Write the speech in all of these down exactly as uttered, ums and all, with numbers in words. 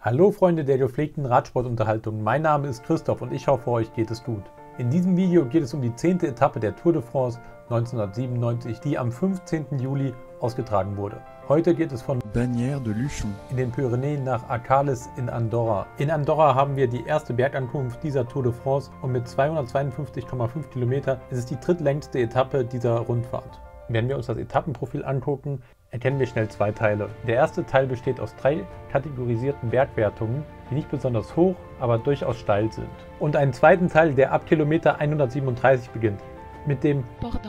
Hallo Freunde der gepflegten Radsportunterhaltung, mein Name ist Christoph und ich hoffe, euch geht es gut. In diesem Video geht es um die zehnte Etappe der Tour de France neunzehnhundertsiebenundneunzig, die am fünfzehnten Juli ausgetragen wurde. Heute geht es von Bagnères de Luchon in den Pyrenäen nach Arcales in Andorra. In Andorra haben wir die erste Bergankunft dieser Tour de France und mit zweihundertzweiundfünfzig Komma fünf Kilometer ist es die drittlängste Etappe dieser Rundfahrt. Wenn wir uns das Etappenprofil angucken, erkennen wir schnell zwei Teile. Der erste Teil besteht aus drei kategorisierten Bergwertungen, die nicht besonders hoch, aber durchaus steil sind. Und einen zweiten Teil, der ab Kilometer hundertsiebenunddreißig beginnt, mit dem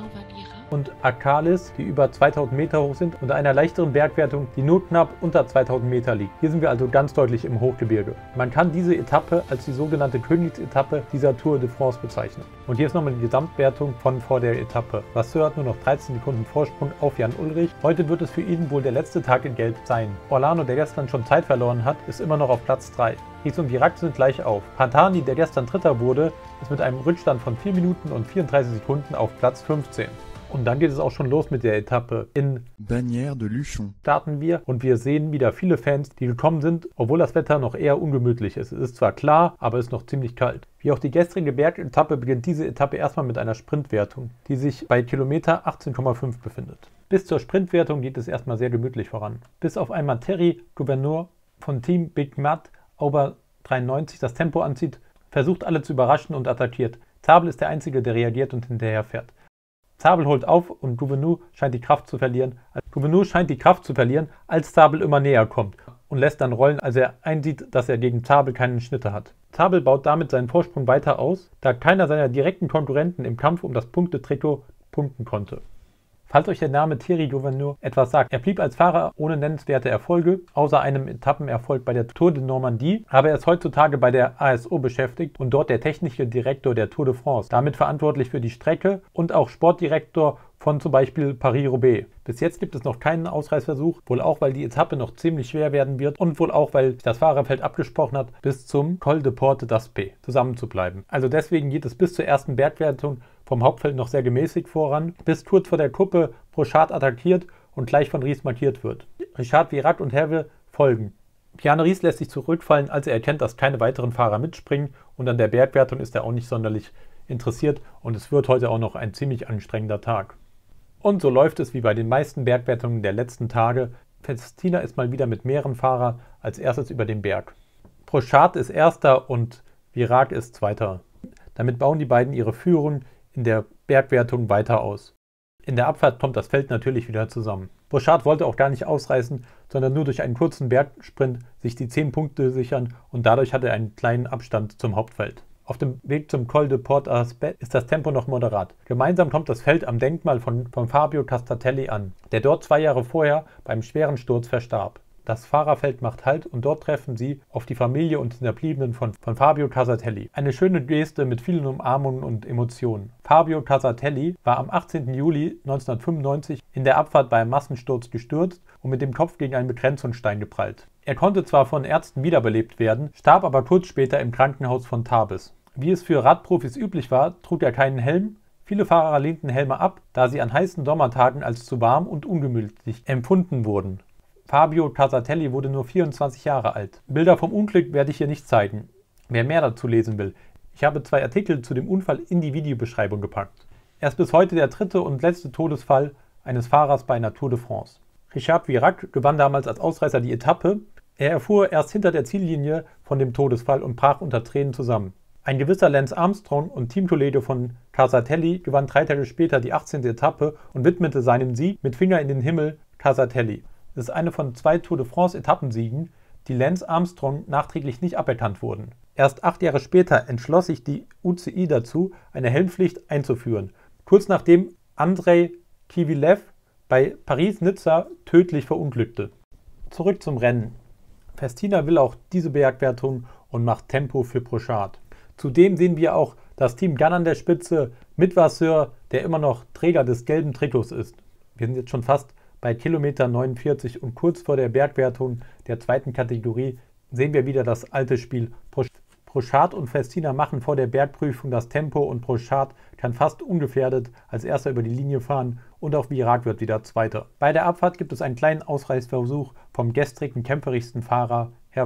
und Arcales, die über zweitausend Meter hoch sind, und einer leichteren Bergwertung, die nur knapp unter zweitausend Meter liegt. Hier sind wir also ganz deutlich im Hochgebirge. Man kann diese Etappe als die sogenannte Königsetappe dieser Tour de France bezeichnen. Und hier ist nochmal die Gesamtwertung von vor der Etappe. Vasseur hat nur noch dreizehn Sekunden Vorsprung auf Jan Ullrich. Heute wird es für ihn wohl der letzte Tag in Gelb sein. Orlano, der gestern schon Zeit verloren hat, ist immer noch auf Platz drei. Ries und Virac sind gleich auf. Pantani, der gestern Dritter wurde, ist mit einem Rückstand von vier Minuten und vierunddreißig Sekunden auf Platz fünfzehn. Und dann geht es auch schon los mit der Etappe. In Bagnères de Luchon starten wir und wir sehen wieder viele Fans, die gekommen sind, obwohl das Wetter noch eher ungemütlich ist. Es ist zwar klar, aber es ist noch ziemlich kalt. Wie auch die gestrige Bergetappe beginnt diese Etappe erstmal mit einer Sprintwertung, die sich bei Kilometer achtzehn Komma fünf befindet. Bis zur Sprintwertung geht es erstmal sehr gemütlich voran. Bis auf einmal Thierry Gouvenet von Team Big Mat Ober dreiundneunzig das Tempo anzieht, versucht alle zu überraschen und attackiert. Zabel ist der Einzige, der reagiert und hinterher fährt. Zabel holt auf und Gouvenet scheint die Kraft zu verlieren. Gouvenet scheint die Kraft zu verlieren, als Zabel immer näher kommt und lässt dann rollen, als er einsieht, dass er gegen Zabel keinen Schnitte hat. Zabel baut damit seinen Vorsprung weiter aus, da keiner seiner direkten Konkurrenten im Kampf um das Punktetrikot punkten konnte. Falls euch der Name Thierry Gouvenet etwas sagt, er blieb als Fahrer ohne nennenswerte Erfolge, außer einem Etappenerfolg bei der Tour de Normandie, aber er ist heutzutage bei der A S O beschäftigt und dort der technische Direktor der Tour de France, damit verantwortlich für die Strecke und auch Sportdirektor von zum Beispiel Paris-Roubaix. Bis jetzt gibt es noch keinen Ausreißversuch, wohl auch, weil die Etappe noch ziemlich schwer werden wird und wohl auch, weil das Fahrerfeld abgesprochen hat, bis zum Col de Porte d'Aspet zusammen zu bleiben. Also deswegen geht es bis zur ersten Bergwertung vom Hauptfeld noch sehr gemäßigt voran, bis kurz vor der Kuppe Brochard attackiert und gleich von Ries markiert wird. Richard, Virac und Herve folgen. Bjarne Ries lässt sich zurückfallen, als er erkennt, dass keine weiteren Fahrer mitspringen, und an der Bergwertung ist er auch nicht sonderlich interessiert und es wird heute auch noch ein ziemlich anstrengender Tag. Und so läuft es wie bei den meisten Bergwertungen der letzten Tage. Festina ist mal wieder mit mehreren Fahrern als erstes über den Berg. Brochard ist erster und Virac ist zweiter. Damit bauen die beiden ihre Führung in der Bergwertung weiter aus. In der Abfahrt kommt das Feld natürlich wieder zusammen. Brochard wollte auch gar nicht ausreißen, sondern nur durch einen kurzen Bergsprint sich die zehn Punkte sichern und dadurch hat er einen kleinen Abstand zum Hauptfeld. Auf dem Weg zum Col de Porte d'Aspet ist das Tempo noch moderat. Gemeinsam kommt das Feld am Denkmal von, von Fabio Castartelli an, der dort zwei Jahre vorher beim schweren Sturz verstarb. Das Fahrerfeld macht Halt und dort treffen sie auf die Familie und Hinterbliebenen von, von Fabio Casartelli. Eine schöne Geste mit vielen Umarmungen und Emotionen. Fabio Casartelli war am achtzehnten Juli neunzehnhundertfünfundneunzig in der Abfahrt bei einem Massensturz gestürzt und mit dem Kopf gegen einen Begrenzungsstein geprallt. Er konnte zwar von Ärzten wiederbelebt werden, starb aber kurz später im Krankenhaus von Tarbes. Wie es für Radprofis üblich war, trug er keinen Helm. Viele Fahrer lehnten Helme ab, da sie an heißen Sommertagen als zu warm und ungemütlich empfunden wurden. Fabio Casartelli wurde nur vierundzwanzig Jahre alt. Bilder vom Unglück werde ich hier nicht zeigen. Wer mehr dazu lesen will, ich habe zwei Artikel zu dem Unfall in die Videobeschreibung gepackt. Er ist bis heute der dritte und letzte Todesfall eines Fahrers bei einer Tour de France. Richard Virac gewann damals als Ausreißer die Etappe. Er erfuhr erst hinter der Ziellinie von dem Todesfall und brach unter Tränen zusammen. Ein gewisser Lance Armstrong und Teamkollege von Casartelli gewann drei Tage später die achtzehnte Etappe und widmete seinen Sieg mit Finger in den Himmel Casartelli. Das ist eine von zwei Tour de France Etappensiegen, die Lance Armstrong nachträglich nicht aberkannt wurden. Erst acht Jahre später entschloss sich die U C I dazu, eine Helmpflicht einzuführen, kurz nachdem Andrei Kivilev bei Paris-Nizza tödlich verunglückte. Zurück zum Rennen. Festina will auch diese Bergwertung und macht Tempo für Brochard. Zudem sehen wir auch das Team Gunn an der Spitze mit Vasseur, der immer noch Träger des gelben Trikots ist. Wir sind jetzt schon fast bei Kilometer neunundvierzig und kurz vor der Bergwertung der zweiten Kategorie sehen wir wieder das alte Spiel. Brochard und Festina machen vor der Bergprüfung das Tempo und Brochard kann fast ungefährdet als erster über die Linie fahren und auch Virac wird wieder Zweiter. Bei der Abfahrt gibt es einen kleinen Ausreißversuch vom gestrigen kämpferischsten Fahrer Hervé.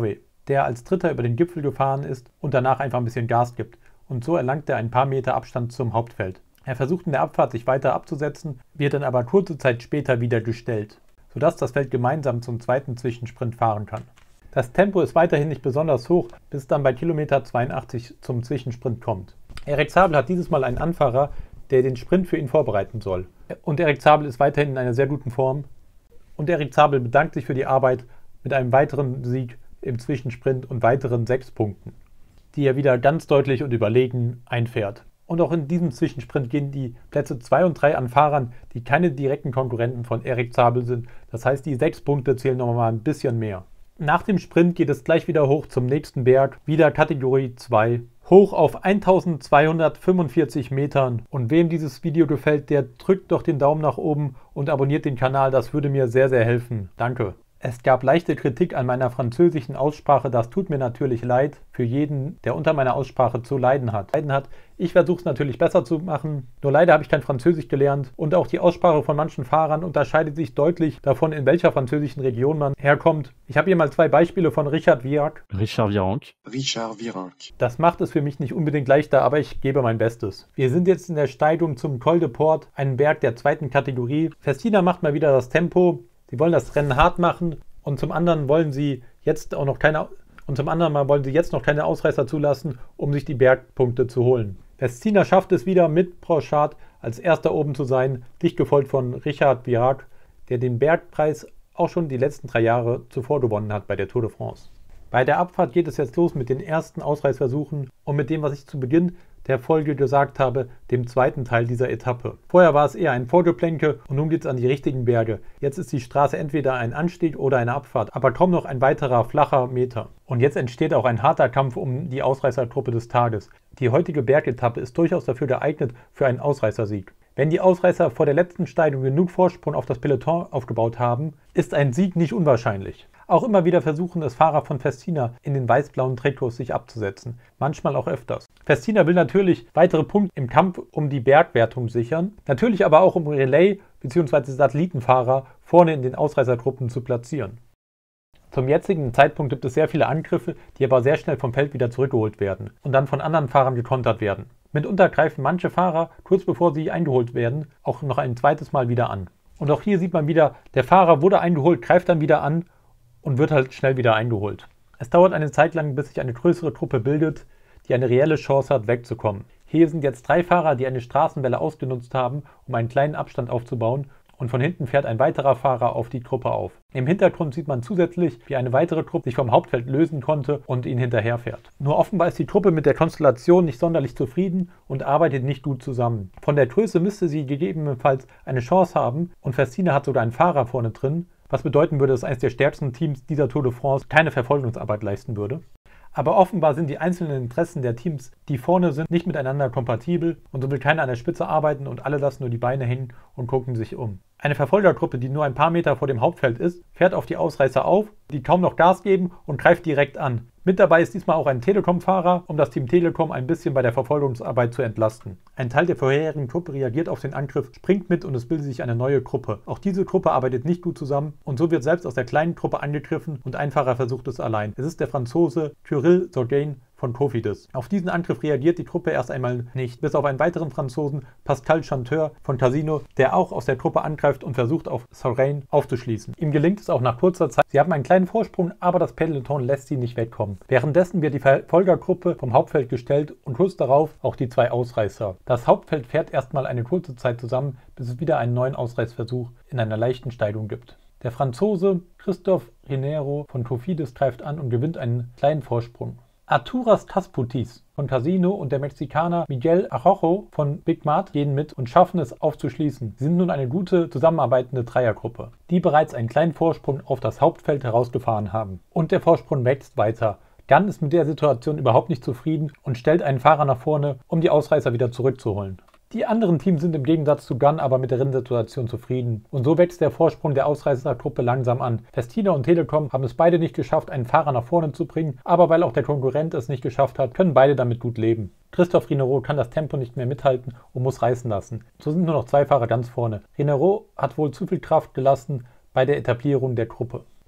der als Dritter über den Gipfel gefahren ist und danach einfach ein bisschen Gas gibt. Und so erlangt er ein paar Meter Abstand zum Hauptfeld. Er versucht in der Abfahrt sich weiter abzusetzen, wird dann aber kurze Zeit später wieder gestellt, sodass das Feld gemeinsam zum zweiten Zwischensprint fahren kann. Das Tempo ist weiterhin nicht besonders hoch, bis es dann bei Kilometer zweiundachtzig zum Zwischensprint kommt. Erik Zabel hat dieses Mal einen Anfahrer, der den Sprint für ihn vorbereiten soll. Und Erik Zabel ist weiterhin in einer sehr guten Form. Und Erik Zabel bedankt sich für die Arbeit mit einem weiteren Sieg im Zwischensprint und weiteren sechs Punkten, die er wieder ganz deutlich und überlegen einfährt. Und auch in diesem Zwischensprint gehen die Plätze zwei und drei an Fahrern, die keine direkten Konkurrenten von Erik Zabel sind. Das heißt, die sechs Punkte zählen nochmal ein bisschen mehr. Nach dem Sprint geht es gleich wieder hoch zum nächsten Berg, wieder Kategorie zwei, hoch auf eintausendzweihundertfünfundvierzig Metern. Und wem dieses Video gefällt, der drückt doch den Daumen nach oben und abonniert den Kanal, das würde mir sehr, sehr helfen. Danke. Es gab leichte Kritik an meiner französischen Aussprache, das tut mir natürlich leid für jeden, der unter meiner Aussprache zu leiden hat. Leiden hat. Ich versuche es natürlich besser zu machen, nur leider habe ich kein Französisch gelernt und auch die Aussprache von manchen Fahrern unterscheidet sich deutlich davon, in welcher französischen Region man herkommt. Ich habe hier mal zwei Beispiele von Richard Virenque. Richard Virenque. Richard Virenque. Das macht es für mich nicht unbedingt leichter, aber ich gebe mein Bestes. Wir sind jetzt in der Steigung zum Col de Port, einem Berg der zweiten Kategorie. Festina macht mal wieder das Tempo. Sie wollen das Rennen hart machen und zum anderen wollen sie jetzt auch noch keine und zum anderen mal wollen sie jetzt noch keine Ausreißer zulassen, um sich die Bergpunkte zu holen. Festina schafft es wieder mit Brochard als erster oben zu sein, dicht gefolgt von Richard Virenque, der den Bergpreis auch schon die letzten drei Jahre zuvor gewonnen hat bei der Tour de France. Bei der Abfahrt geht es jetzt los mit den ersten Ausreißversuchen und mit dem, was ich zu Beginn der Folge gesagt habe, dem zweiten Teil dieser Etappe. Vorher war es eher ein Vorgeplänke und nun geht es an die richtigen Berge. Jetzt ist die Straße entweder ein Anstieg oder eine Abfahrt, aber kaum noch ein weiterer flacher Meter. Und jetzt entsteht auch ein harter Kampf um die Ausreißergruppe des Tages. Die heutige Bergetappe ist durchaus dafür geeignet für einen Ausreißersieg. Wenn die Ausreißer vor der letzten Steigung genug Vorsprung auf das Peloton aufgebaut haben, ist ein Sieg nicht unwahrscheinlich. Auch immer wieder versuchen es Fahrer von Festina in den weiß-blauen Trikots sich abzusetzen, manchmal auch öfters. Festina will natürlich weitere Punkte im Kampf um die Bergwertung sichern, natürlich aber auch um Relais- bzw. Satellitenfahrer vorne in den Ausreißergruppen zu platzieren. Zum jetzigen Zeitpunkt gibt es sehr viele Angriffe, die aber sehr schnell vom Feld wieder zurückgeholt werden und dann von anderen Fahrern gekontert werden. Mitunter greifen manche Fahrer, kurz bevor sie eingeholt werden, auch noch ein zweites Mal wieder an. Und auch hier sieht man wieder, der Fahrer wurde eingeholt, greift dann wieder an und wird halt schnell wieder eingeholt. Es dauert eine Zeit lang, bis sich eine größere Gruppe bildet, die eine reelle Chance hat, wegzukommen. Hier sind jetzt drei Fahrer, die eine Straßenwelle ausgenutzt haben, um einen kleinen Abstand aufzubauen, und von hinten fährt ein weiterer Fahrer auf die Gruppe auf. Im Hintergrund sieht man zusätzlich, wie eine weitere Gruppe sich vom Hauptfeld lösen konnte und ihn hinterherfährt. Nur offenbar ist die Truppe mit der Konstellation nicht sonderlich zufrieden und arbeitet nicht gut zusammen. Von der Größe müsste sie gegebenenfalls eine Chance haben und Festina hat sogar einen Fahrer vorne drin, was bedeuten würde, dass eines der stärksten Teams dieser Tour de France keine Verfolgungsarbeit leisten würde. Aber offenbar sind die einzelnen Interessen der Teams, die vorne sind, nicht miteinander kompatibel und so will keiner an der Spitze arbeiten und alle lassen nur die Beine hängen und gucken sich um. Eine Verfolgergruppe, die nur ein paar Meter vor dem Hauptfeld ist, fährt auf die Ausreißer auf, die kaum noch Gas geben und greift direkt an. Mit dabei ist diesmal auch ein Telekom-Fahrer, um das Team Telekom ein bisschen bei der Verfolgungsarbeit zu entlasten. Ein Teil der vorherigen Gruppe reagiert auf den Angriff, springt mit und es bildet sich eine neue Gruppe. Auch diese Gruppe arbeitet nicht gut zusammen und so wird selbst aus der kleinen Gruppe angegriffen und ein Fahrer versucht es allein. Es ist der Franzose Cyril Sorgain von Cofidis. Auf diesen Angriff reagiert die Gruppe erst einmal nicht, bis auf einen weiteren Franzosen, Pascal Chanteur von Casino, der auch aus der Gruppe angreift und versucht auf Sorgain aufzuschließen. Ihm gelingt es auch nach kurzer Zeit. Sie haben einen kleinen Vorsprung, aber das Peloton lässt sie nicht wegkommen. Währenddessen wird die Verfolgergruppe vom Hauptfeld gestellt und kurz darauf auch die zwei Ausreißer. Das Hauptfeld fährt erstmal eine kurze Zeit zusammen, bis es wieder einen neuen Ausreißversuch in einer leichten Steigung gibt. Der Franzose Christophe Rinero von Cofidis greift an und gewinnt einen kleinen Vorsprung. Arturas Casputis von Casino und der Mexikaner Miguel Arrojo von Big Mart gehen mit und schaffen es aufzuschließen. Sie sind nun eine gute zusammenarbeitende Dreiergruppe, die bereits einen kleinen Vorsprung auf das Hauptfeld herausgefahren haben. Und der Vorsprung wächst weiter. Gunn ist mit der Situation überhaupt nicht zufrieden und stellt einen Fahrer nach vorne, um die Ausreißer wieder zurückzuholen. Die anderen Teams sind im Gegensatz zu Gunn aber mit der Rennsituation zufrieden. Und so wächst der Vorsprung der Ausreißergruppe langsam an. Festina und Telekom haben es beide nicht geschafft, einen Fahrer nach vorne zu bringen, aber weil auch der Konkurrent es nicht geschafft hat, können beide damit gut leben. Christophe Rinero kann das Tempo nicht mehr mithalten und muss reißen lassen. So sind nur noch zwei Fahrer ganz vorne. Rinero hat wohl zu viel Kraft gelassen bei der Etablierung der Gruppe.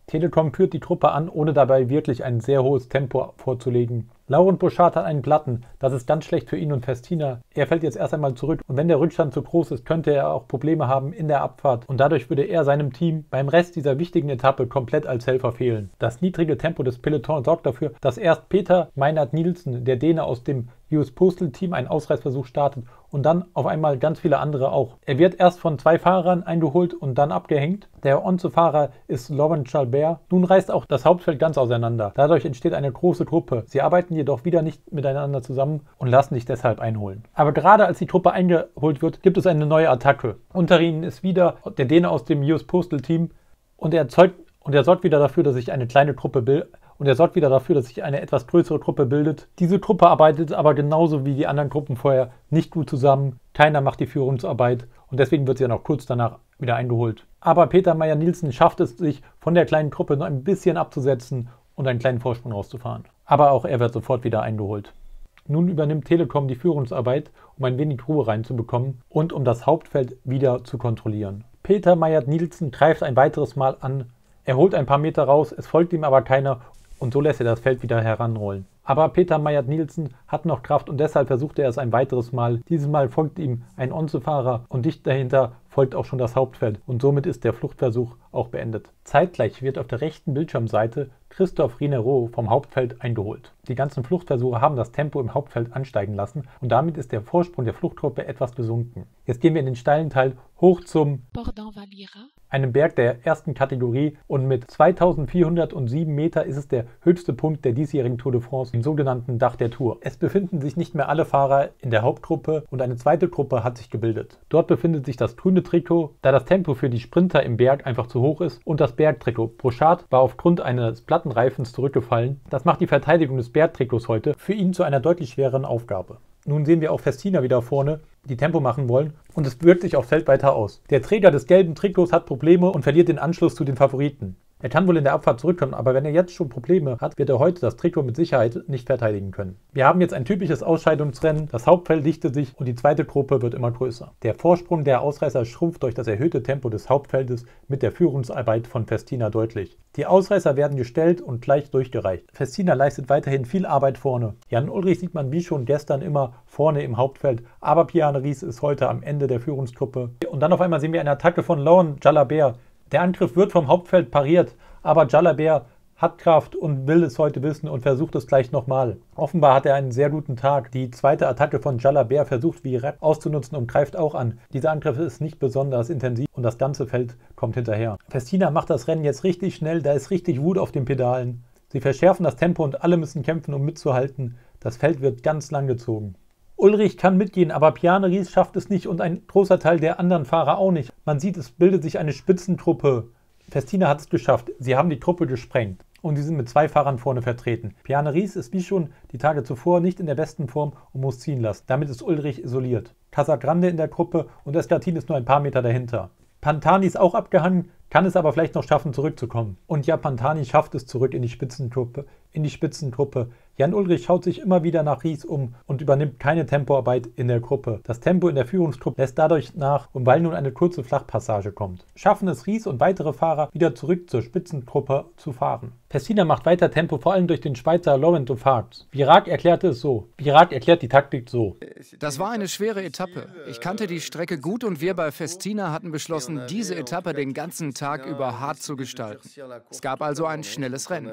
Telekom führt die Truppe an, ohne dabei wirklich ein sehr hohes Tempo vorzulegen. Laurent Bouchard hat einen Platten, das ist ganz schlecht für ihn und Festina. Er fällt jetzt erst einmal zurück und wenn der Rückstand zu groß ist, könnte er auch Probleme haben in der Abfahrt und dadurch würde er seinem Team beim Rest dieser wichtigen Etappe komplett als Helfer fehlen. Das niedrige Tempo des Pelotons sorgt dafür, dass erst Peter Meinert-Nielsen, der Däne aus dem U S Postal Team, einen Ausreißversuch startet und dann auf einmal ganz viele andere auch. Er wird erst von zwei Fahrern eingeholt und dann abgehängt. Der Onze-Fahrer ist Laurent Jalabert. Nun reißt auch das Hauptfeld ganz auseinander. Dadurch entsteht eine große Gruppe. Sie arbeiten jedoch wieder nicht miteinander zusammen und lassen sich deshalb einholen. Aber gerade als die Truppe eingeholt wird, gibt es eine neue Attacke. Unter ihnen ist wieder der Däne aus dem U S Postal Team und er, erzeugt, und er sorgt wieder dafür, dass sich eine kleine Gruppe bildet. Und er sorgt wieder dafür, dass sich eine etwas größere Gruppe bildet. Diese Gruppe arbeitet aber genauso wie die anderen Gruppen vorher nicht gut zusammen. Keiner macht die Führungsarbeit und deswegen wird sie dann auch kurz danach wieder eingeholt. Aber Peter Meier-Nielsen schafft es, sich von der kleinen Gruppe noch ein bisschen abzusetzen und einen kleinen Vorsprung rauszufahren. Aber auch er wird sofort wieder eingeholt. Nun übernimmt Telekom die Führungsarbeit, um ein wenig Ruhe reinzubekommen und um das Hauptfeld wieder zu kontrollieren. Peter Meier-Nielsen greift ein weiteres Mal an. Er holt ein paar Meter raus, es folgt ihm aber keiner. Und so lässt er das Feld wieder heranrollen. Aber Peter Meier-Nielsen hat noch Kraft und deshalb versucht er es ein weiteres Mal. Dieses Mal folgt ihm ein Onze-Fahrer und dicht dahinter folgt auch schon das Hauptfeld. Und somit ist der Fluchtversuch auch beendet. Zeitgleich wird auf der rechten Bildschirmseite Christophe Rineiro vom Hauptfeld eingeholt. Die ganzen Fluchtversuche haben das Tempo im Hauptfeld ansteigen lassen und damit ist der Vorsprung der Fluchtgruppe etwas gesunken. Jetzt gehen wir in den steilen Teil hoch zum Port d'Envalira, einem Berg der ersten Kategorie und mit zweitausendvierhundertsieben Meter ist es der höchste Punkt der diesjährigen Tour de France, im sogenannten Dach der Tour. Es befinden sich nicht mehr alle Fahrer in der Hauptgruppe und eine zweite Gruppe hat sich gebildet. Dort befindet sich das grüne Trikot, da das Tempo für die Sprinter im Berg einfach zu hoch ist, und das Bergtrikot. Bouchard war aufgrund eines Plattenreifens zurückgefallen. Das macht die Verteidigung des Bergtrikots heute für ihn zu einer deutlich schwereren Aufgabe. Nun sehen wir auch Festina wieder vorne, die Tempo machen wollen und es wirkt sich aufs Feld weiter aus. Der Träger des gelben Trikots hat Probleme und verliert den Anschluss zu den Favoriten. Er kann wohl in der Abfahrt zurückkommen, aber wenn er jetzt schon Probleme hat, wird er heute das Trikot mit Sicherheit nicht verteidigen können. Wir haben jetzt ein typisches Ausscheidungsrennen, das Hauptfeld dichtet sich und die zweite Gruppe wird immer größer. Der Vorsprung der Ausreißer schrumpft durch das erhöhte Tempo des Hauptfeldes mit der Führungsarbeit von Festina deutlich. Die Ausreißer werden gestellt und gleich durchgereicht. Festina leistet weiterhin viel Arbeit vorne. Jan Ullrich sieht man wie schon gestern immer vorne im Hauptfeld, aber Pierre Riis ist heute am Ende der Führungsgruppe. Und dann auf einmal sehen wir eine Attacke von Laurent Jalabert. Der Angriff wird vom Hauptfeld pariert, aber Jalabert hat Kraft und will es heute wissen und versucht es gleich nochmal. Offenbar hat er einen sehr guten Tag. Die zweite Attacke von Jalabert versucht Viret auszunutzen und greift auch an. Dieser Angriff ist nicht besonders intensiv und das ganze Feld kommt hinterher. Festina macht das Rennen jetzt richtig schnell, da ist richtig Wut auf den Pedalen. Sie verschärfen das Tempo und alle müssen kämpfen, um mitzuhalten. Das Feld wird ganz lang gezogen. Ullrich kann mitgehen, aber Pierre Riis schafft es nicht und ein großer Teil der anderen Fahrer auch nicht. Man sieht, es bildet sich eine Spitzentruppe. Festina hat es geschafft. Sie haben die Truppe gesprengt und sie sind mit zwei Fahrern vorne vertreten. Pierre Riis ist wie schon die Tage zuvor nicht in der besten Form und muss ziehen lassen. Damit ist Ullrich isoliert. Casagrande in der Gruppe und Escartin ist nur ein paar Meter dahinter. Pantani ist auch abgehangen, kann es aber vielleicht noch schaffen, zurückzukommen. Und ja, Pantani schafft es zurück in die Spitzengruppe. In die Spitzengruppe. Jan Ullrich schaut sich immer wieder nach Riis um und übernimmt keine Tempoarbeit in der Gruppe. Das Tempo in der Führungsgruppe lässt dadurch nach und weil nun eine kurze Flachpassage kommt. Schaffen es Riis und weitere Fahrer wieder zurück zur Spitzengruppe zu fahren. Festina macht weiter Tempo, vor allem durch den Schweizer Laurent Dauphin. Virac erklärte es so. Virac erklärt die Taktik so. Das war eine schwere Etappe. Ich kannte die Strecke gut und wir bei Festina hatten beschlossen, diese Etappe den ganzen Tag über hart zu gestalten. Es gab also ein schnelles Rennen.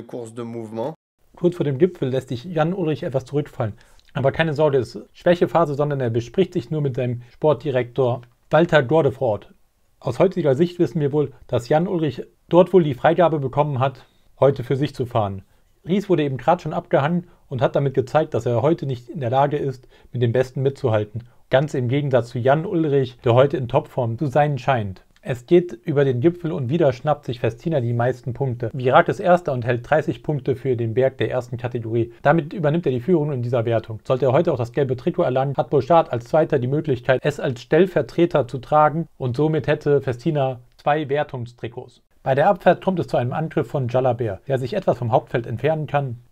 Kurz vor dem Gipfel lässt sich Jan Ullrich etwas zurückfallen. Aber keine Sorge, es ist Schwächephase, sondern er bespricht sich nur mit seinem Sportdirektor Walter Gordefort. Aus heutiger Sicht wissen wir wohl, dass Jan Ullrich dort wohl die Freigabe bekommen hat, heute für sich zu fahren. Riis wurde eben gerade schon abgehangen und hat damit gezeigt, dass er heute nicht in der Lage ist, mit den Besten mitzuhalten. Ganz im Gegensatz zu Jan Ullrich, der heute in Topform zu sein scheint. Es geht über den Gipfel und wieder schnappt sich Festina die meisten Punkte. Virac ist Erster und hält dreißig Punkte für den Berg der ersten Kategorie. Damit übernimmt er die Führung in dieser Wertung. Sollte er heute auch das gelbe Trikot erlangen, hat Bouchard als Zweiter die Möglichkeit, es als Stellvertreter zu tragen und somit hätte Festina zwei Wertungstrikots. Bei der Abfahrt kommt es zu einem Angriff von Jalabert, der sich etwas vom Hauptfeld entfernen kann.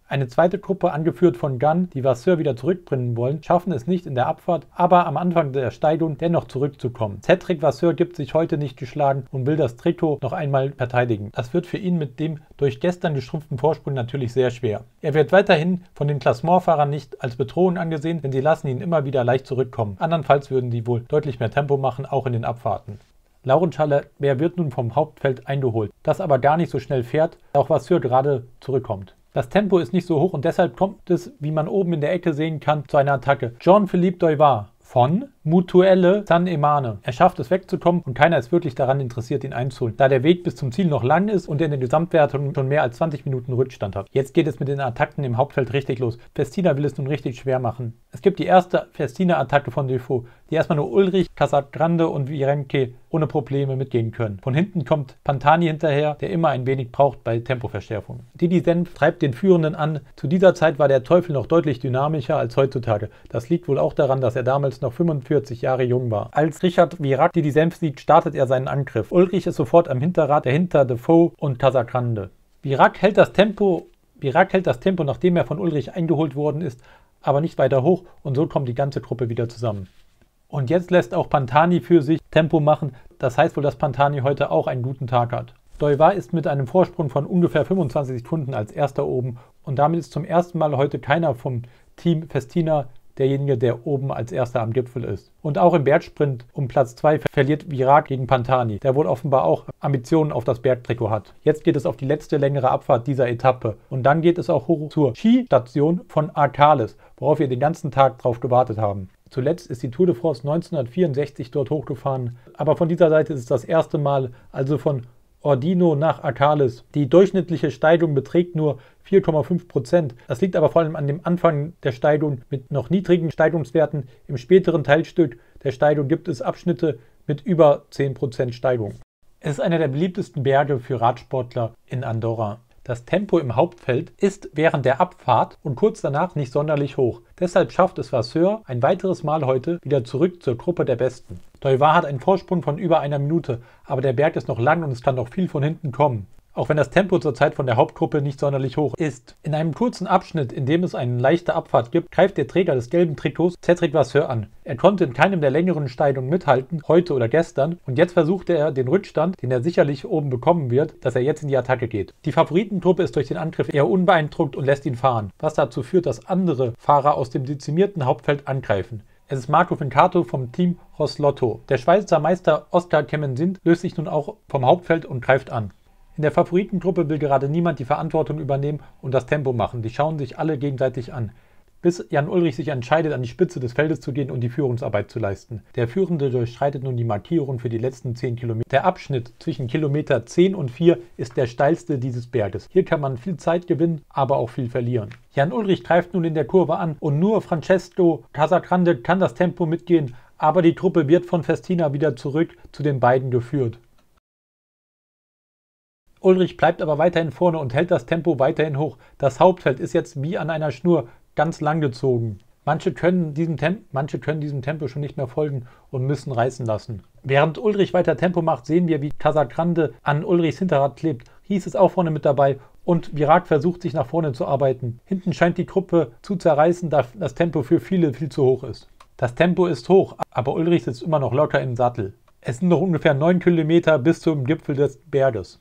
Eine zweite Gruppe, angeführt von Gunn, die Vasseur wieder zurückbringen wollen, schaffen es nicht in der Abfahrt, aber am Anfang der Steigung dennoch zurückzukommen. Cedric Vasseur gibt sich heute nicht geschlagen und will das Trikot noch einmal verteidigen. Das wird für ihn mit dem durch gestern geschrumpften Vorsprung natürlich sehr schwer. Er wird weiterhin von den Klassementfahrern nicht als Bedrohung angesehen, denn sie lassen ihn immer wieder leicht zurückkommen. Andernfalls würden sie wohl deutlich mehr Tempo machen, auch in den Abfahrten. Laurens Jalabert wird nun vom Hauptfeld eingeholt, das aber gar nicht so schnell fährt, auch Vasseur gerade zurückkommt. Das Tempo ist nicht so hoch und deshalb kommt es, wie man oben in der Ecke sehen kann, zu einer Attacke. Jean-Philippe Doivard von Mutuelle San-Emane. Er schafft es wegzukommen und keiner ist wirklich daran interessiert, ihn einzuholen, da der Weg bis zum Ziel noch lang ist und er in der Gesamtwertung schon mehr als zwanzig Minuten Rückstand hat. Jetzt geht es mit den Attacken im Hauptfeld richtig los. Festina will es nun richtig schwer machen. Es gibt die erste Festina-Attacke von Defoe, die erstmal nur Ullrich, Casagrande und Virenque ohne Probleme mitgehen können. Von hinten kommt Pantani hinterher, der immer ein wenig braucht bei Tempoverschärfung. Didi Senf treibt den Führenden an. Zu dieser Zeit war der Teufel noch deutlich dynamischer als heutzutage. Das liegt wohl auch daran, dass er damals noch fünfundvierzig Jahre jung war. Als Richard Vierac Didi Senf sieht, startet er seinen Angriff. Ullrich ist sofort am Hinterrad, dahinter Defoe und Casagrande. Vierac hält das Tempo, Vierac hält das Tempo, nachdem er von Ullrich eingeholt worden ist, aber nicht weiter hoch und so kommt die ganze Gruppe wieder zusammen. Und jetzt lässt auch Pantani für sich Tempo machen. Das heißt wohl, dass Pantani heute auch einen guten Tag hat. Doivard ist mit einem Vorsprung von ungefähr fünfundzwanzig Sekunden als erster oben und damit ist zum ersten Mal heute keiner vom Team Festina derjenige, der oben als erster am Gipfel ist. Und auch im Bergsprint um Platz zwei verliert Vierac gegen Pantani, der wohl offenbar auch Ambitionen auf das Bergtrikot hat. Jetzt geht es auf die letzte längere Abfahrt dieser Etappe und dann geht es auch hoch zur Skistation von Arcales, worauf wir den ganzen Tag drauf gewartet haben. Zuletzt ist die Tour de France neunzehnhundertvierundsechzig dort hochgefahren, aber von dieser Seite ist es das erste Mal, also von Ordino nach Arcales. Die durchschnittliche Steigung beträgt nur vier Komma fünf Prozent. Das liegt aber vor allem an dem Anfang der Steigung mit noch niedrigen Steigungswerten. Im späteren Teilstück der Steigung gibt es Abschnitte mit über zehn Prozent Steigung. Es ist einer der beliebtesten Berge für Radsportler in Andorra. Das Tempo im Hauptfeld ist während der Abfahrt und kurz danach nicht sonderlich hoch. Deshalb schafft es Vasseur ein weiteres Mal heute wieder zurück zur Gruppe der Besten. Doivard hat einen Vorsprung von über einer Minute, aber der Berg ist noch lang und es kann noch viel von hinten kommen. Auch wenn das Tempo zurzeit von der Hauptgruppe nicht sonderlich hoch ist. In einem kurzen Abschnitt, in dem es eine leichte Abfahrt gibt, greift der Träger des gelben Trikots Cedric Vasseur an. Er konnte in keinem der längeren Steigungen mithalten, heute oder gestern, und jetzt versuchte er den Rückstand, den er sicherlich oben bekommen wird, dass er jetzt in die Attacke geht. Die Favoritengruppe ist durch den Angriff eher unbeeindruckt und lässt ihn fahren, was dazu führt, dass andere Fahrer aus dem dezimierten Hauptfeld angreifen. Es ist Marco Fincato vom Team Roslotto. Der Schweizer Meister Oscar Kemensint löst sich nun auch vom Hauptfeld und greift an. In der Favoritengruppe will gerade niemand die Verantwortung übernehmen und das Tempo machen. Die schauen sich alle gegenseitig an. Bis Jan Ullrich sich entscheidet, an die Spitze des Feldes zu gehen und die Führungsarbeit zu leisten. Der Führende durchschreitet nun die Markierung für die letzten zehn Kilometer. Der Abschnitt zwischen Kilometer zehn und vier ist der steilste dieses Berges. Hier kann man viel Zeit gewinnen, aber auch viel verlieren. Jan Ullrich greift nun in der Kurve an und nur Francesco Casagrande kann das Tempo mitgehen, aber die Truppe wird von Festina wieder zurück zu den beiden geführt. Ullrich bleibt aber weiterhin vorne und hält das Tempo weiterhin hoch. Das Hauptfeld ist jetzt wie an einer Schnur ganz lang gezogen. Manche können, diesem Temp manche können diesem Tempo schon nicht mehr folgen und müssen reißen lassen. Während Ullrich weiter Tempo macht, sehen wir, wie Casagrande an Ullrichs Hinterrad klebt. Ries ist auch vorne mit dabei und Vierac versucht, sich nach vorne zu arbeiten. Hinten scheint die Gruppe zu zerreißen, da das Tempo für viele viel zu hoch ist. Das Tempo ist hoch, aber Ullrich sitzt immer noch locker im Sattel. Es sind noch ungefähr neun Kilometer bis zum Gipfel des Berges.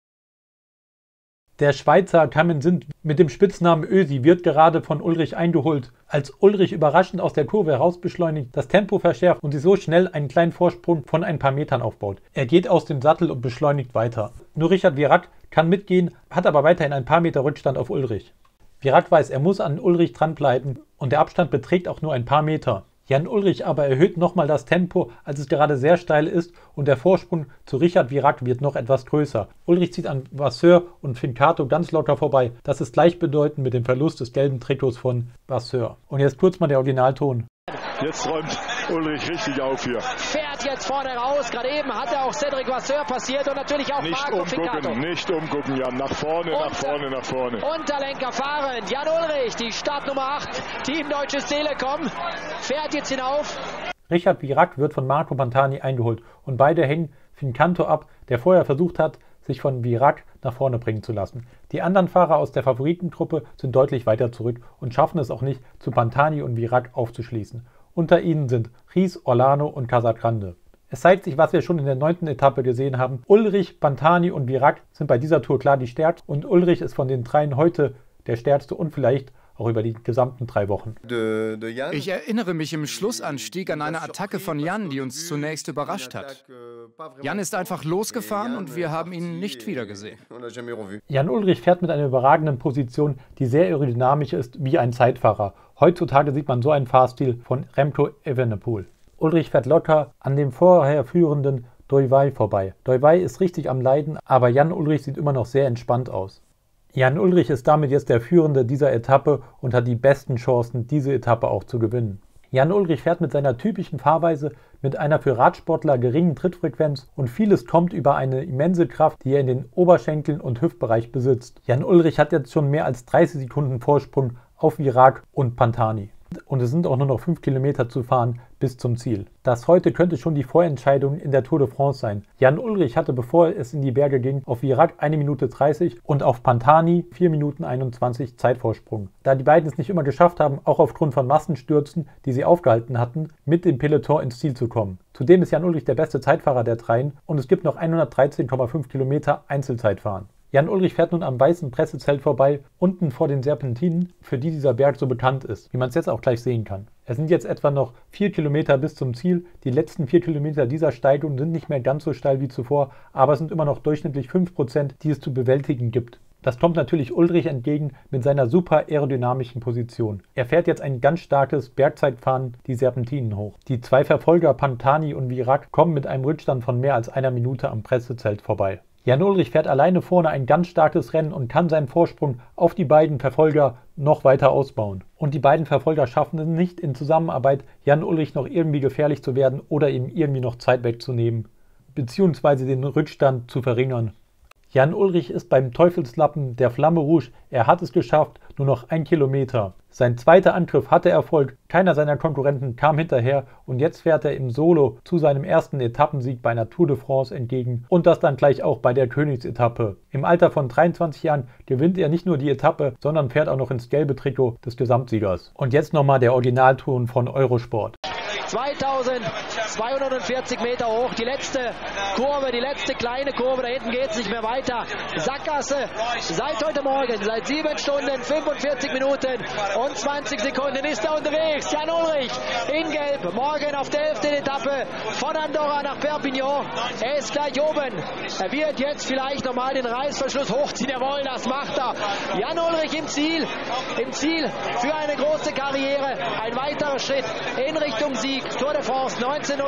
Der Schweizer Kemensint mit dem Spitznamen Ösi wird gerade von Ullrich eingeholt. Als Ullrich überraschend aus der Kurve heraus beschleunigt, das Tempo verschärft und sich so schnell einen kleinen Vorsprung von ein paar Metern aufbaut. Er geht aus dem Sattel und beschleunigt weiter. Nur Richard Vierac kann mitgehen, hat aber weiterhin ein paar Meter Rückstand auf Ullrich. Vierac weiß, er muss an Ullrich dranbleiben und der Abstand beträgt auch nur ein paar Meter. Jan Ullrich aber erhöht nochmal das Tempo, als es gerade sehr steil ist und der Vorsprung zu Richard Vierac wird noch etwas größer. Ullrich zieht an Vasseur und Fincato ganz locker vorbei. Das ist gleichbedeutend mit dem Verlust des gelben Trikots von Vasseur. Und jetzt kurz mal der Originalton. Jetzt räumt Ullrich richtig auf hier. Fährt jetzt vorne raus. Gerade eben hat er auch Cedric Vasseur passiert und natürlich auch nicht Marco umgucken, Fincato. Nicht umgucken, Jan. Nach vorne, Unter, nach vorne, nach vorne. Unterlenker fahrend. Jan Ullrich, die Startnummer acht. Team Deutsches Telekom. Fährt jetzt hinauf. Richard Vierac wird von Marco Pantani eingeholt und beide hängen Fincanto ab, der vorher versucht hat, sich von Virac nach vorne bringen zu lassen. Die anderen Fahrer aus der Favoritentruppe sind deutlich weiter zurück und schaffen es auch nicht, zu Pantani und Virac aufzuschließen. Unter ihnen sind Riis, Orlano und Casagrande. Es zeigt sich, was wir schon in der neunten Etappe gesehen haben. Ulrich, Pantani und Virac sind bei dieser Tour klar die stärksten und Ulrich ist von den dreien heute der stärkste und vielleicht auch über die gesamten drei Wochen. Ich erinnere mich im Schlussanstieg an eine Attacke von Jan, die uns zunächst überrascht hat. Jan ist einfach losgefahren und wir haben ihn nicht wiedergesehen. Jan Ullrich fährt mit einer überragenden Position, die sehr aerodynamisch ist, wie ein Zeitfahrer. Heutzutage sieht man so einen Fahrstil von Remco Evenepoel. Ullrich fährt locker an dem vorher führenden Doivay vorbei. Doivay ist richtig am Leiden, aber Jan Ullrich sieht immer noch sehr entspannt aus. Jan Ullrich ist damit jetzt der Führende dieser Etappe und hat die besten Chancen, diese Etappe auch zu gewinnen. Jan Ullrich fährt mit seiner typischen Fahrweise mit einer für Radsportler geringen Trittfrequenz und vieles kommt über eine immense Kraft, die er in den Oberschenkeln und Hüftbereich besitzt. Jan Ullrich hat jetzt schon mehr als dreißig Sekunden Vorsprung auf Virac und Pantani. Und es sind auch nur noch fünf Kilometer zu fahren bis zum Ziel. Das heute könnte schon die Vorentscheidung in der Tour de France sein. Jan Ullrich hatte, bevor es in die Berge ging, auf Virac eine Minute dreißig und auf Pantani vier Minuten einundzwanzig Zeitvorsprung. Da die beiden es nicht immer geschafft haben, auch aufgrund von Massenstürzen, die sie aufgehalten hatten, mit dem Peloton ins Ziel zu kommen. Zudem ist Jan Ullrich der beste Zeitfahrer der dreien und es gibt noch hundertdreizehn Komma fünf Kilometer Einzelzeitfahren. Jan Ullrich fährt nun am weißen Pressezelt vorbei, unten vor den Serpentinen, für die dieser Berg so bekannt ist, wie man es jetzt auch gleich sehen kann. Es sind jetzt etwa noch vier Kilometer bis zum Ziel. Die letzten vier Kilometer dieser Steigung sind nicht mehr ganz so steil wie zuvor, aber es sind immer noch durchschnittlich fünf Prozent, die es zu bewältigen gibt. Das kommt natürlich Ullrich entgegen mit seiner super aerodynamischen Position. Er fährt jetzt ein ganz starkes Bergzeitfahren die Serpentinen hoch. Die zwei Verfolger Pantani und Virac kommen mit einem Rückstand von mehr als einer Minute am Pressezelt vorbei. Jan Ullrich fährt alleine vorne ein ganz starkes Rennen und kann seinen Vorsprung auf die beiden Verfolger noch weiter ausbauen. Und die beiden Verfolger schaffen es nicht in Zusammenarbeit, Jan Ullrich noch irgendwie gefährlich zu werden oder ihm irgendwie noch Zeit wegzunehmen, beziehungsweise den Rückstand zu verringern. Jan Ullrich ist beim Teufelslappen der Flamme Rouge. Er hat es geschafft, nur noch ein Kilometer. Sein zweiter Angriff hatte Erfolg, keiner seiner Konkurrenten kam hinterher und jetzt fährt er im Solo zu seinem ersten Etappensieg bei einer Tour de France entgegen und das dann gleich auch bei der Königsetappe. Im Alter von dreiundzwanzig Jahren gewinnt er nicht nur die Etappe, sondern fährt auch noch ins gelbe Trikot des Gesamtsiegers. Und jetzt nochmal der Originalton von Eurosport. zweitausendzweihundertvierzig Meter hoch, die letzte Kurve, die letzte kleine Kurve, da hinten geht es nicht mehr weiter. Sackgasse seit heute Morgen, seit sieben Stunden, fünfundvierzig Minuten und zwanzig Sekunden ist er unterwegs. Jan Ullrich in Gelb, morgen auf der elften Etappe von Andorra nach Perpignan. Er ist gleich oben. Er wird jetzt vielleicht nochmal den Reißverschluss hochziehen. Jawohl, das macht er. Jan Ullrich im Ziel, im Ziel für eine große Karriere. Ein weiterer Schritt in Richtung Sieg. Tour de France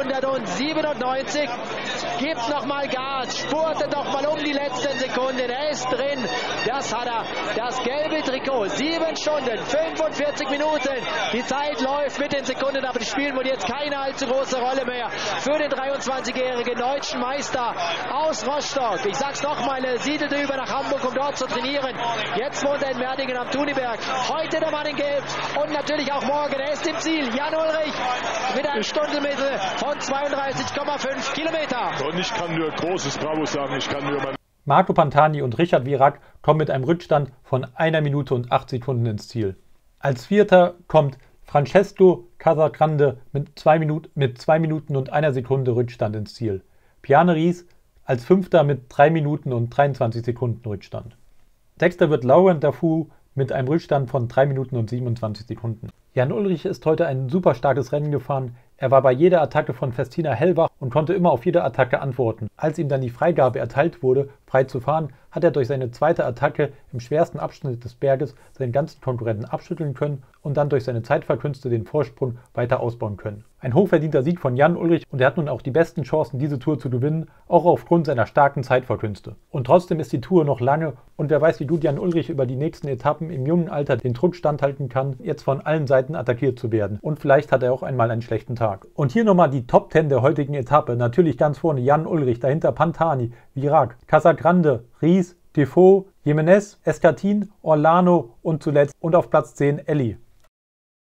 neunzehnhundertsiebenundneunzig. Gibt nochmal Gas, spurtet nochmal um die letzten Sekunden. Er ist drin. Das hat er. Das gelbe Trikot. sieben Stunden, fünfundvierzig Minuten. Die Zeit läuft mit den Sekunden, aber die spielen wohl jetzt keine allzu große Rolle mehr für den dreiundzwanzigjährigen deutschen Meister aus Rostock. Ich sag's nochmal, er siedelte über nach Hamburg, um dort zu trainieren. Jetzt wohnt er in Merdingen am Thuniberg. Heute der Mann in Gelb und natürlich auch morgen. Er ist im Ziel. Jan Ullrich mit einem Stundenmittel von zweiunddreißig Komma fünf Kilometer. Und ich kann nur großes Bravo sagen. Ich kann nur mein Marco Pantani und Richard Virac kommen mit einem Rückstand von einer Minute und acht Sekunden ins Ziel. Als Vierter kommt Francesco Casagrande mit zwei Minuten, mit zwei Minuten und einer Sekunde Rückstand ins Ziel. Bjarne Riis als Fünfter mit drei Minuten und dreiundzwanzig Sekunden Rückstand. Sechster wird Laurent Dafoe mit einem Rückstand von drei Minuten und siebenundzwanzig Sekunden. Jan Ullrich ist heute ein super starkes Rennen gefahren. Er war bei jeder Attacke von Festina hellwach und konnte immer auf jede Attacke antworten. Als ihm dann die Freigabe erteilt wurde, frei zu fahren, hat er durch seine zweite Attacke im schwersten Abschnitt des Berges seinen ganzen Konkurrenten abschütteln können und dann durch seine Zeitverkünste den Vorsprung weiter ausbauen können. Ein hochverdienter Sieg von Jan Ullrich und er hat nun auch die besten Chancen, diese Tour zu gewinnen, auch aufgrund seiner starken Zeitverkünste. Und trotzdem ist die Tour noch lange und wer weiß, wie gut Jan Ullrich über die nächsten Etappen im jungen Alter den Druck standhalten kann, jetzt von allen Seiten attackiert zu werden. Und vielleicht hat er auch einmal einen schlechten Tag. Und hier nochmal die Top zehn der heutigen Etappe. Natürlich ganz vorne Jan Ullrich, dahinter Pantani, Virac, Casagrande, Riis, Dafoe, Jimenez, Escartin, Orlano und zuletzt und auf Platz zehn Elie.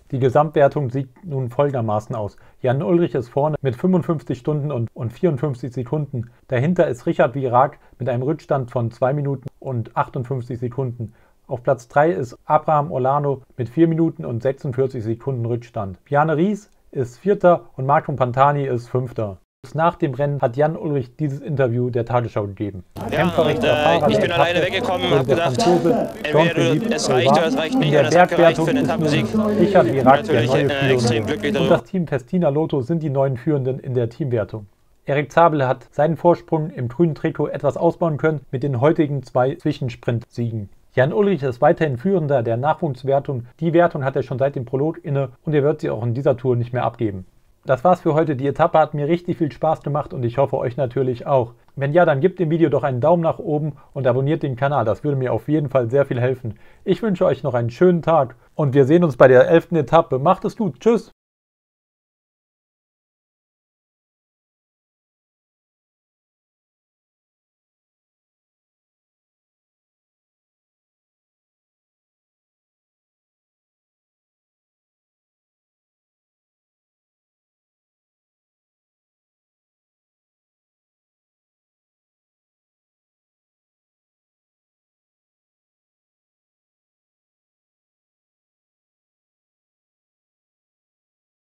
Die Gesamtwertung sieht nun folgendermaßen aus. Jan Ullrich ist vorne mit fünfundfünfzig Stunden und, und vierundfünfzig Sekunden. Dahinter ist Richard Virak mit einem Rückstand von zwei Minuten und achtundfünfzig Sekunden. Auf Platz drei ist Abraham Olano mit vier Minuten und sechsundvierzig Sekunden Rückstand. Bjarne Riis ist Vierter und Marco Pantani ist Fünfter. Nach dem Rennen hat Jan Ullrich dieses Interview der Tagesschau gegeben. Ja, und, äh, ich bin alleine weggekommen und habe gedacht, entweder es reicht oder es reicht nicht. Und es hat gereicht für einen Etappensieg. Richard Virak, der neue äh, extrem glücklich Führende. Und das Team Festina Lotto sind die neuen Führenden in der Teamwertung. Erik Zabel hat seinen Vorsprung im grünen Trikot etwas ausbauen können mit den heutigen zwei Zwischensprint-Siegen. Jan Ullrich ist weiterhin Führender der Nachwuchswertung. Die Wertung hat er schon seit dem Prolog inne und er wird sie auch in dieser Tour nicht mehr abgeben. Das war's für heute. Die Etappe hat mir richtig viel Spaß gemacht und ich hoffe euch natürlich auch. Wenn ja, dann gebt dem Video doch einen Daumen nach oben und abonniert den Kanal. Das würde mir auf jeden Fall sehr viel helfen. Ich wünsche euch noch einen schönen Tag und wir sehen uns bei der elften Etappe. Macht es gut. Tschüss.